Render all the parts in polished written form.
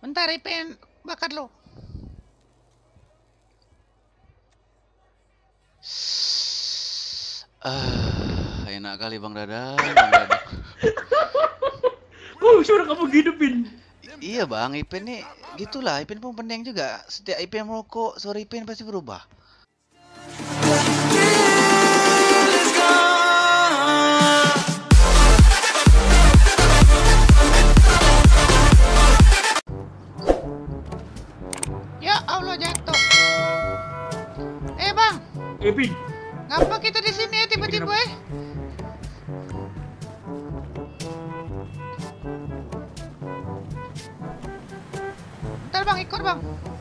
Bentar, Ipin bakat lo. Enak kali Bang Dadang, Bang Dadang. Oh, suara kamu gitu, Pin. Iya Bang, Ipin nih gitulah, Ipin pun penting juga. Setiap Ipin merokok, suara Ipin pasti berubah. Ya Allah, jatuh. Bang, Pin. ngapa kita di sini ya tiba-tiba Ntar Bang, ikut Bang.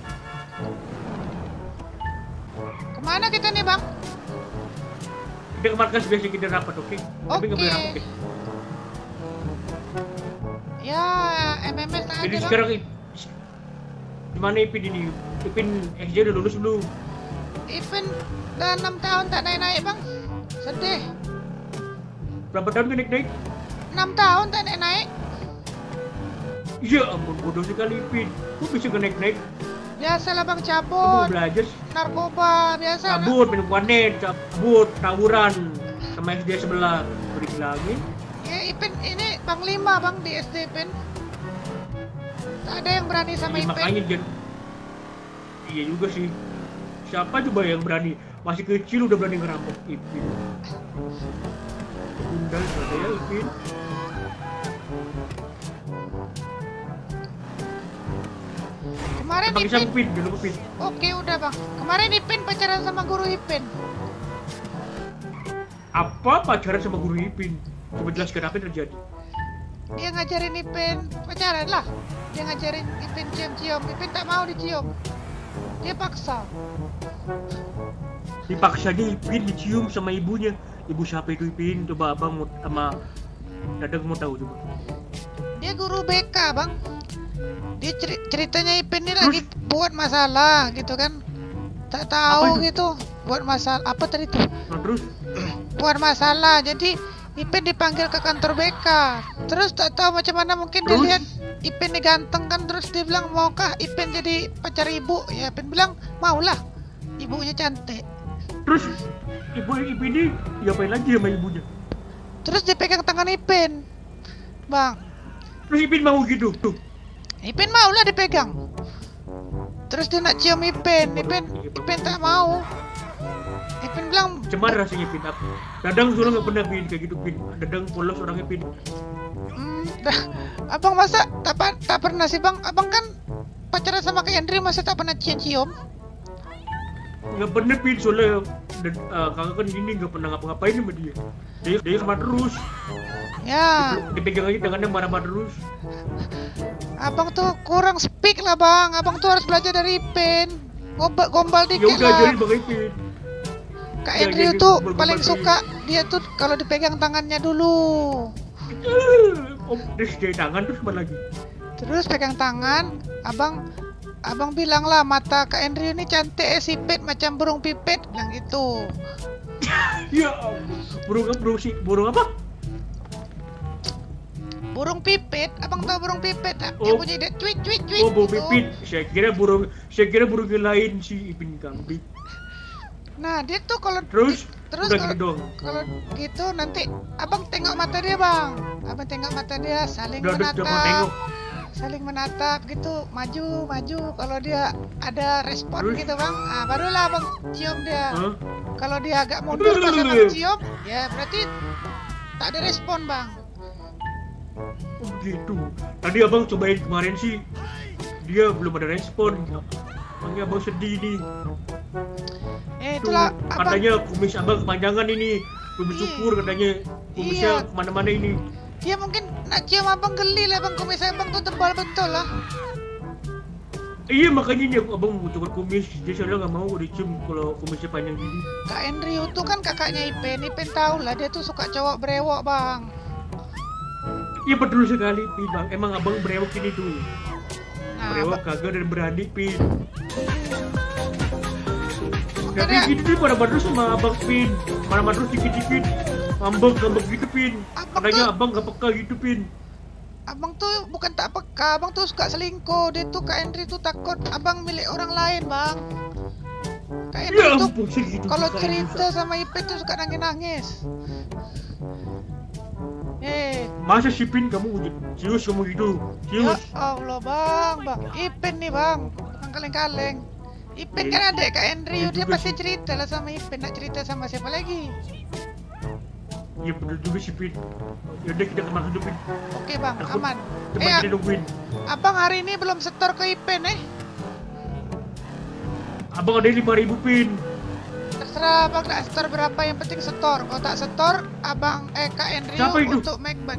Kemana kita nih Bang? Kita ke markas biasa kita rapat, oke? Tapi nggak boleh rapat, oke? Ya, MMS tak Jadi ada sekarang Bang. gimana Ipin ini? Ipin SJ udah lulus belum? Ipin udah 6 tahun tak naik-naik Bang. Sedih. Berapa tahun naik-naik? 6 tahun tak naik-naik. Ya ampun, bodoh sekali Ipin. Kok bisa naik-naik? Biasalah Bang, Kamu cabut, belajar, narkoba, biasa. cabut, minum wanet, cabut, tawuran sama SD sebelah. Beri bilangin. Ya Ipin ini Bang 5 Bang di SD Ipin. Tak ada yang berani sama Iya, Ipin. makanya iya juga sih. Siapa coba yang berani? Masih kecil udah berani ngerampok Ipin. Bundal saya Ipin. Kemarin Pakai Ipin. siapa Pin? Jangan lupa Pin. Oke udah Bang. Kemarin Ipin pacaran sama guru Ipin. Apa pacaran sama guru Ipin? Coba jelaskan apa yang terjadi. Dia ngajarin Ipin pacaran lah. Dia ngajarin Ipin cium-cium. Ipin tak mau dicium. Dia paksa. Dipaksanya Ipin dicium sama ibunya. Ibu siapa itu Ipin? Coba abang mau sama Dadang mau tahu coba. Dia guru BK Bang. Dia ceritanya Ipin ini lagi buat masalah gitu kan. Tak tahu gitu. Buat masalah apa tadi tuh? Nah, terus Buat masalah. Jadi Ipin dipanggil ke kantor BK. Terus tak tahu macam mana mungkin dia Terus? lihat Ipin ini ganteng kan, terus dia bilang maukah Ipin jadi pacar ibu? Ya Ipin bilang maulah. Ibunya cantik. terus ibu Ipin ini diapain lagi sama ibunya? Terus dia pegang tangan Ipin. Bang, Terus Ipin mau gitu tuh. Ipin maulah dipegang. Terus dia nak cium Ipin. Ipin tak mau. Ipin bilang Cuman rasanya Pin apa? Dadang suruh nggak pernah Pin kayak gitu Pin. Dadang polos orangnya Pin. Abang masa tak pernah sih Bang? Abang kan pacaran sama Kak Andri, masa tak pernah cium-cium? Nggak pernah Pin soalnya kakak kan gini nggak pernah ngapa-ngapain sama dia. Dia sama terus. Ya, Dipegang aja tangannya marah-marah terus. Abang tuh kurang speak lah Bang. Abang tuh harus belajar dari Ipin. Gombal Ya dikit udah lah. jadi bang Ipin. Kak Ya, Andrew jadi tuh gombal-gombal paling dikit. suka dia tuh kalau dipegang tangannya dulu. Om terus dari tangan terus mana lagi? Terus pegang tangan, abang bilang lah mata Kak Andrew ini cantik sipit macam burung pipit, bilang gitu. Ya ampun. Burung apa? Burung pipit, abang tahu burung pipit tak? Dia Oh. bunyi dia cuit cuit cuit. Oh burung gitu. pipit. Saya kira burung yang lain si Ipin kambing. Nah dia tuh kalau Terus terus udah kalau gitu doang. kalau gitu nanti abang tengok mata dia Bang. Abang tengok mata dia saling Udah mau menatap. tengok. Saling menatap gitu, maju kalau dia ada respon Terus? gitu Bang, barulah Bang cium dia. Hah? Kalau dia agak mundur pas abang cium, ya berarti tak ada respon Bang. Oh gitu. Tadi abang cobain kemarin sih. Dia belum ada respon. Makanya abang sedih nih. Tuh, Itulah abang. katanya kumis abang kepanjangan ini. Belum bersyukur katanya kumisnya Iya. kemana-mana ini. Dia mungkin nak cium abang geli lah Bang, kumis abang tuh tebal betul lah. Iya makanya ini abang mau coba kumis. Dia soalnya nggak mau dicium kalau kumisnya panjang gini. Kak Andrew tuh kan kakaknya Ipin tahu lah dia tuh suka cowok brewok Bang. Iya betul sekali Pin bang. Emang abang berewok ini tuh. Nah, Berewok kagak dan berani Pin. makanya Tapi gini tuh pada terus sama abang Pin. Marah-marah terus dikit-dikit. Ngambek gitu Pin. Abang Katanya tuh- abang gak peka gitu Pin. Abang tuh bukan tak peka, abang tuh suka selingkuh. Dia tuh Kak Henry tuh takut abang milik orang lain, Bang. Kak Henry Ya tuh ampun, segitu kalau juga cerita sama Ipin tuh suka nangis-nangis. Masa sih Pin kamu serius kamu gitu? Ya Serius? Allah, Bang. Ipin nih, Bang. Bukan kaleng-kaleng. Ipin kan adek Kak Henry, Iya dia juga pasti sih. cerita lah sama Ipin. Nak cerita sama siapa lagi? Iya bener juga sih Pin. Yaudah kita kemana dulu Pin? Oke, Bang, Aku- aman. Coba kita nungguin. Abang hari ini belum setor ke Ipin, Abang ada 5.000 Pin. Terserah abang nak setor berapa, yang penting setor. Kalau tak setor, abang Kak Henry Siapa itu? untuk Macbeth.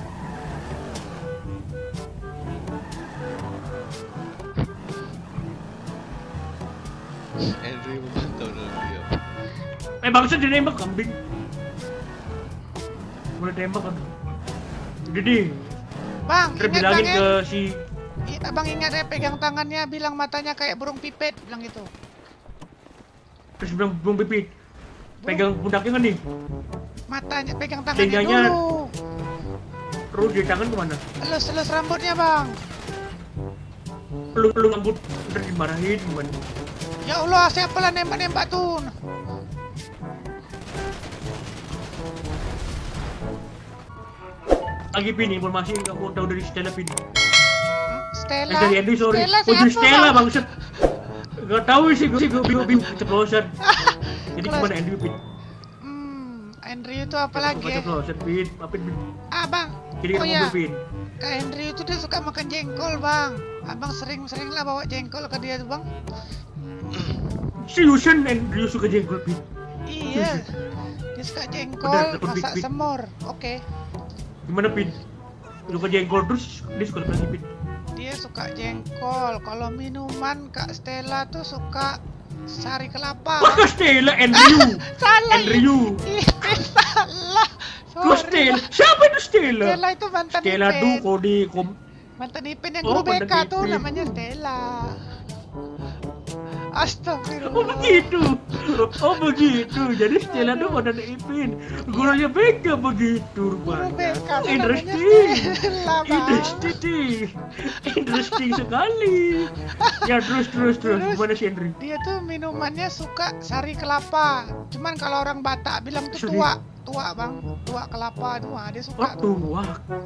Andrew memantau dalam diam. Bangsa dia nembak kambing. Boleh tembak kan? Jadi, Bang, ntar ingat bilangin Bang, ke si Abang ingat ya, pegang tangannya, bilang matanya kayak burung pipit, bilang gitu. terus bilang belum pipit. Pegang pundaknya kan nih. Matanya, pegang tangannya Telinganya. dulu. Terus dia tangan kemana? Elus rambutnya, Bang. Peluk rambut, ntar dimarahin gimana? Ya Allah, siapa lah nembak-nembak tuh? Lagi Pin, informasi yang kamu tahu dari Stella Pin. Stella. Dari Andy sorry. Stella Oh dari siapa, Stella Bang? bangset. Gak tahu sih gue bingung keceplosan. Jadi Kelas- gimana Andy Pin? Andrew itu apa lagi ya? Keceplosan Pin, apa Pin? Bang. Jadi Oh kamu ya, Pin. Kak Andrew itu dia suka makan jengkol, Bang. Abang sering lah bawa jengkol ke dia tuh, Bang. Seriusan Andrew suka jengkol Pin? Iya. Dia suka Udah, jengkol, dapat masak big. semur. Oke. Gimana Pin? Suka jengkol terus dia suka apa lagi Pin? Dia suka jengkol. Kalau minuman Kak Stella tuh suka sari kelapa. Wah Stella Andrew. Salah. Andrew. Salah. Kok Sorry, Stella? Bang. Siapa itu Stella? Stella itu mantan Stella Ipin. tuh kode Mantan Ipin yang Oh, guru BK mantan tuh Ipin. namanya Stella. Astagfirullah. Oh begitu. Oh begitu. Jadi Stella tuh mantan Ipin. Gurunya BK begitu Guru rupanya. BK tuh namanya Interesting. Stella, Bang. Interesting. Interesting sekali. Ya terus Terus, gimana sih Andri? Dia tuh minumannya suka sari kelapa. Cuman kalau orang Batak bilang tuh Sari. tua Bang, tua kelapa tuh. Dia Oh suka. tua.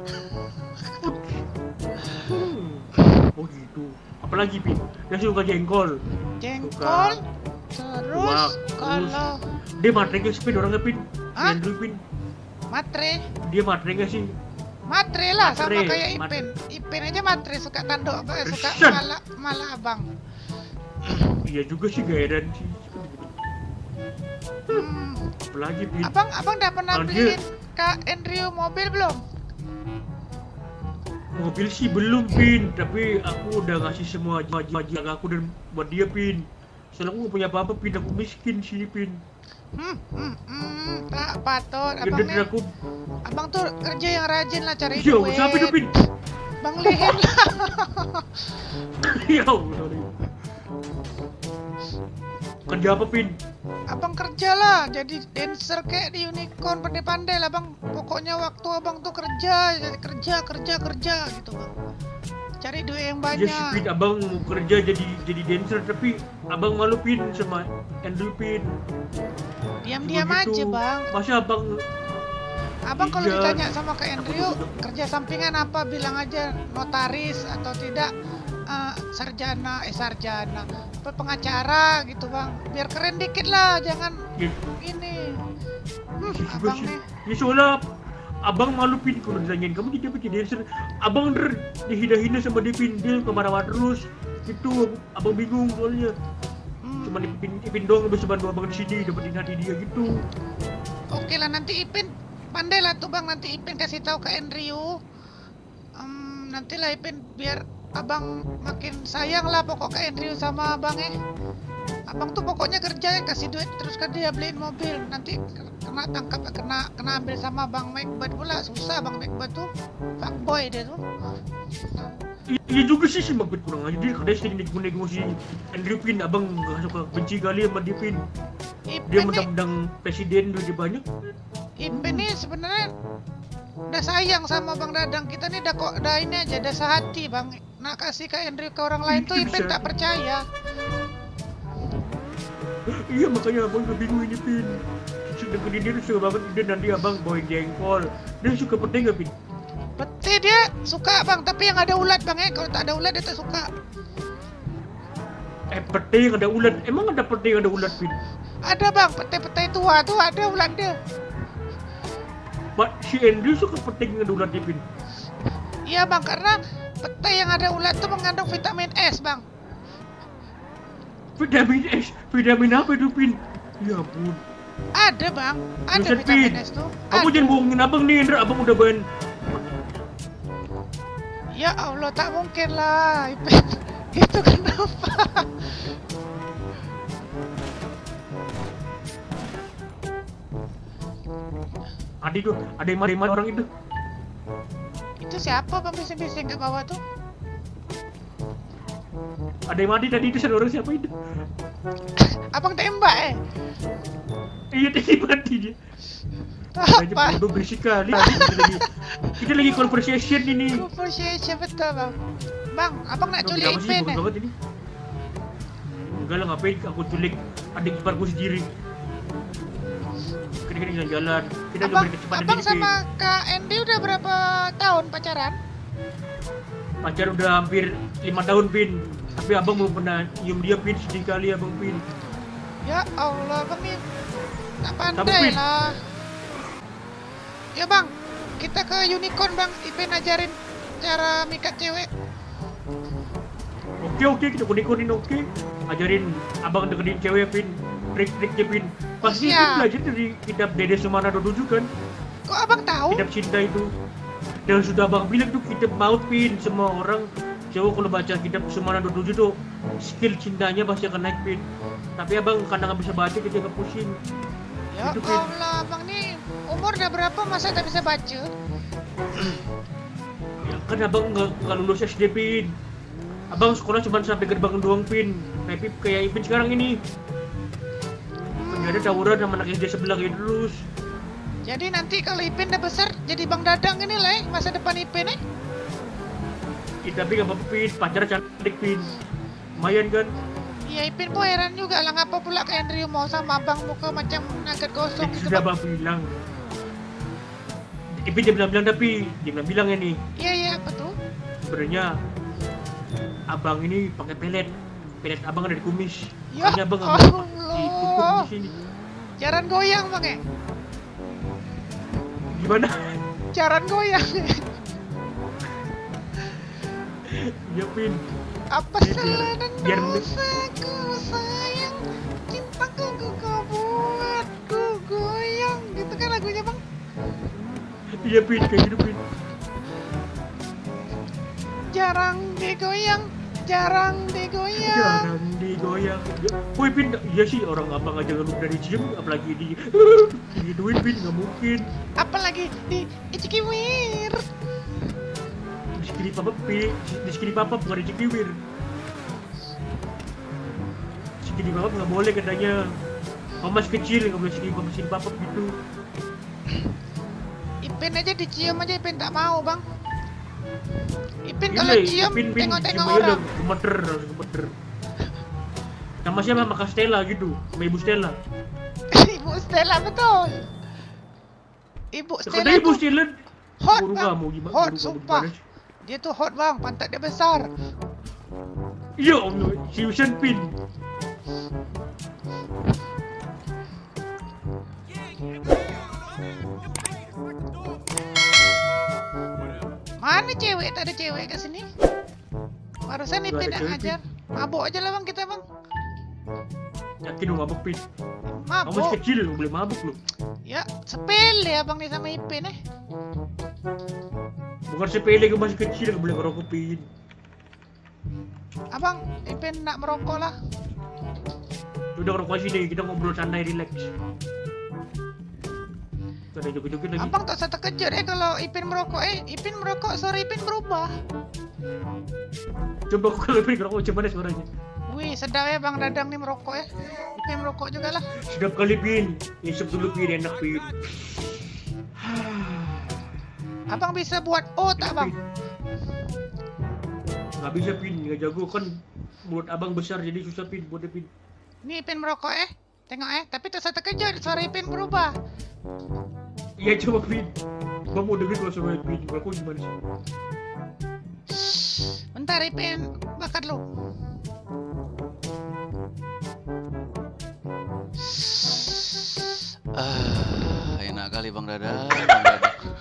Oh gitu. Apalagi Pin? Dia suka jengkol. Jengkol. Tuak, Terus terus. kalau Dia matre nggak sih Pin orangnya Pin? Hah? Andrew Pin. matre, Dia matre nggak sih? matre lah sama Matre, kayak matre. Ipin. Ipin aja matre, suka tanduk, suka Esan. malah abang. Iya juga sih gak heran sih. Hmm. Apalagi Pin? Abang udah pernah Oh, dia- beliin Kak Andrew mobil belum? Mobil sih belum Pin, tapi aku udah ngasih semua wajib aku dan buat dia Pin. Soalnya aku gak punya apa-apa Pin, aku miskin sih Pin. Tak patut. Ya Abang dan nih, aku, abang tuh kerja yang rajin lah, cari yo duit. siapa itu Pin? Bang Lihin lah. Ya Allah, sorry. Kerja apa Pin? Abang kerja lah, jadi dancer kayak di Unicorn, pandai-pandai lah bang. Pokoknya waktu abang tuh kerja gitu bang. Cari duit yang Ya sih Pin, banyak. abang mau kerja jadi dancer tapi abang malu Pin sama Andrew Pin. Diam-diam Begitu. aja bang. Masa abang Abang kalau Iya. ditanya sama Kak Andrew, kerja sampingan apa, bilang aja notaris atau tidak sarjana, apa pengacara gitu bang. Biar keren dikit lah, jangan ya, ini. juga Abang sih. nih. Ya soalnya abang malu Pin kalau ditanyain kamu jadi bikin dancer. Abang dihina-hina sama dia Pin, dia kemana-mana terus. Itu abang bingung soalnya. Cuma Ipin doang bisa bantu abang di sini dapetin hati dia gitu. Oke lah, nanti Ipin pandai lah tuh bang, nanti Ipin kasih tahu ke Andrew. Nanti lah Ipin biar abang makin sayang lah pokok ke Andrew sama abang Abang tuh pokoknya kerja kasih duit terus ke dia beliin mobil. Nanti kena tangkap, kena ambil sama Bang Macbeth pula. Susah Bang Macbeth tuh, fuckboy dia tuh. Iya juga sih si Macbeth kurang aja dia kadang sering nego-nego si Andrew Pin. Abang gak suka benci kali sama dia Pin. Dia Ipin nih, mentang-mentang presiden duitnya banyak. Ipin nih sebenarnya udah sayang sama Bang Dadang. Kita nih udah kok udah ini aja, udah sehati Bang. Nak kasih ke Andrew ke orang lain tuh Itu Ipin bisa. tak percaya. Iya makanya abang udah bingung ini Pin. Sudah gede dia tuh suka banget ide nanti abang bawain jengkol. Dia suka pete nggak Pin? Pete dia suka Bang, tapi yang ada ulat Bang ya. Kalau tak ada ulat dia tak suka. Pete yang ada ulat. Emang ada pete yang ada ulat Pin? Ada Bang, pete-pete tua tuh ada ulat dia. Si Andrew suka pete yang ada ulat dia Pin. Iya Bang, karena pete yang ada ulat tuh mengandung vitamin S Bang. Vitamin S, vitamin apa itu Pin? Ya ampun. Ada Bang, ada Buset, vitamin Pin. S tuh. Kamu Ada. jangan bohongin abang nih, Indra. Abang udah bawain. Ya Allah, tak mungkin lah Ipin. Itu kenapa? Adi tuh, ada yang mati orang itu. Itu siapa Bang bising-bising ke bawah tuh? Ada yang mati tadi itu orang siapa itu? Abang tembak Iya tadi mati dia. Aja Apa? bodoh berisik kali. Kita lagi conversation ini. Conversation betul Bang. Bang, abang nak Kamu culik kenapa sih Ipin bodoh banget ini? Enggak lah, ngapain aku culik adik iparku sendiri. Kita jalan-jalan. Kita nggak Abang, beri kecepatan abang diri, sama Kak Andy udah berapa tahun pacaran? Pin. Pacar udah hampir 5 tahun Pin. Tapi abang belum pernah nyium dia Pin, sedih kali abang Pin. Ya Allah, Bang nih tak Kamu, pandai Pin. lah. Ya Bang, kita ke Unicorn Bang. Ipin ajarin cara mikat cewek. Oke, kita kuning-kuning oke. Ajarin abang deketin cewek Pin. Trik-triknya Pin. Pasti Iya. Pin belajar dari kitab Dede Sumana Dodoju kan? Kok abang tahu? Kitab cinta itu. Dan sudah abang bilang tuh kitab maut Pin. Semua orang cowok kalau baca kitab Sumana Dodoju tuh skill cintanya pasti akan naik Pin. Tapi abang karena nggak bisa baca kita nggak pusing. Ya Itu, Pin. Allah, Bang nih umur udah berapa masa tak bisa baca? Ya, kan abang nggak lulus SD Pin. Abang sekolah cuma sampai gerbang doang Pin. Tapi kayak Ipin sekarang ini. Nggak ada tawuran sama anak SD sebelah kayak lulus. Jadi nanti kalau Ipin udah besar jadi Bang Dadang ini lah masa depan Ipin Ya, tapi nggak apa-apa Pin. Pacar cantik Pin. Lumayan kan? Iya Ipin pun heran juga lah ngapa pula ke Andrew mau sama abang muka macam nugget gosong Itu gitu sudah Bang. abang bilang. Ipin dia bilang tapi dia bilang ya nih. Iya apa tuh? Sebenarnya abang ini pakai pelet abang ada di kumis. Ya Makanya abang nggak mau Allah. ditutup di sini. Jaran goyang Bang Gimana? Jaran goyang. Ya Pin. Apa Biar- salah dan biar- dosaku sayang, cintaku kau buatku goyang. Gitu kan lagunya Bang? Iya Pin kayak gitu Pin. Jarang digoyang, jarang digoyang. Jarang digoyang. Woi Pin, iya sih orang abang aja ngeluh dari gym, apalagi digituin Pin, nggak mungkin. Apalagi di Icikiwir. Di sekili papa Pin, di sekili papa bukan di cikiwir. Sekili papa nggak boleh katanya. Mama masih kecil nggak boleh sekili papa gitu. Ipin aja dicium aja Ipin tak mau Bang. Ipin Iya, kalau cium Pin tengok-tengok cium aja orang. udah gemeter, harus gemeter. Sama siapa? Sama Kak Stella gitu, sama Ibu Stella. Ibu Stella betul. Ibu Stella Katanya Ibu tuh Stella hot guru Bang. kamu gimana? Hot Guru kamu sumpah. gimana sih? Dia tuh hot Bang, pantat dia besar. Iya Allah, Susan Pin. Mana cewek? Tak ada cewek ke sini. Barusan Nggak Ipin ada nak cewek, ngajar. Mabuk aja lah Bang kita Bang. Yakin lu mabuk Pin? Kamu masih Mabuk. kecil, lu boleh mabuk lu. Ya, sepele Abang nih sama Ipin Bukan sepele, kamu masih kecil, nggak boleh ngerokok Pin. Abang, Ipin nak merokok lah. Udah ngerokok sini, kita ngobrol santai, relax. Kita joget-joget lagi. Abang tak usah terkejut kalau Ipin merokok. Ipin merokok, suara Ipin berubah. Coba aku kalau Pin ngerokok, coba deh suaranya. Wih, sedap ya Bang Dadang nih merokok ya. Ipin merokok juga lah. Sedap kali Pin, isep dulu Pin, enak Pin. Abang bisa buat O tak bang? Nggak bisa Pin, nggak jago kan. Mulut abang besar jadi susah Pin buat Pin. Ini Ipin merokok tengok tapi terkejut suara Ipin berubah. Iya coba Pin. Bang mau dengerin kalau suara Pin, aku gimana sih? Bentar Ipin bakar lu. Enak kali Bang Dadang. Bang Dadang.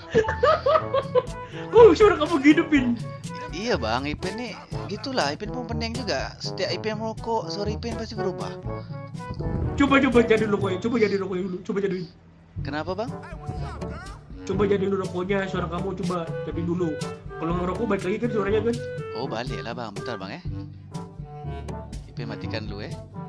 Oh suara kamu gitu Pin. Iya Bang, Ipin nih gitulah, Ipin pun pening juga. Setiap Ipin merokok, suara Ipin pasti berubah. Coba jadi rokoknya, coba jadi rokoknya dulu, coba jadi. Kenapa Bang? Coba jadi dulu rokoknya, suara kamu coba jadi dulu. Kalau ngerokok balik lagi kan suaranya kan? Oh balik lah Bang, bentar Bang Ipin matikan dulu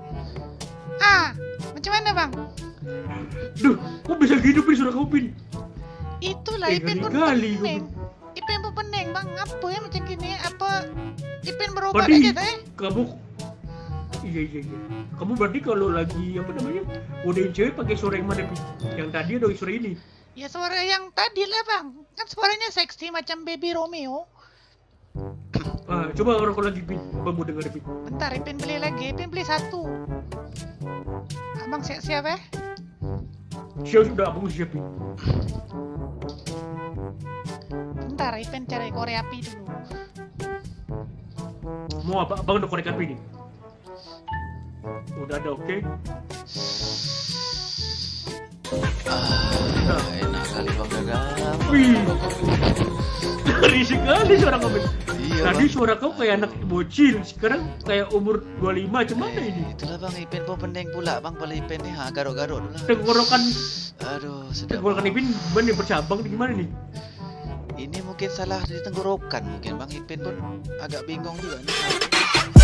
Macam mana bang? Duh, kok bisa gitu Pin suara kamu Pin? Itulah Ipin pun kali-kali pening. Ipin pun pening bang, apa ya macam gini? Apa Ipin berubah Berarti aja teh? kamu iya. Kamu berarti kalau lagi apa namanya? Godain cewek pakai suara yang mana Pin? Yang tadi atau suara ini? Ya suara yang tadi lah bang, kan suaranya seksi macam Baby Romeo. Coba rokok lagi Pin, Abang mau denger Pin. Bentar Ipin beli lagi, Ipin beli satu. Abang siap-siap Siap sudah abang siap Pin. Bentar Ipin cari korek api dulu. Mau apa? Abang udah korek api nih. Udah ada oke? Enak kali Bang Dadang. Wih, dari sekali suara kamu. Iya Tadi Bang. suara kamu kayak anak bocil, sekarang kayak umur 25, cuman ini? Itulah Bang, Ipin pun pening pula Bang, pala Ipin nih garuk-garuk dulu lah. Tenggorokan, Aduh, sedap. tenggorokan Ipin bener bercabang gimana nih? Ini mungkin salah di tenggorokan mungkin Bang, Ipin pun agak bingung juga nih.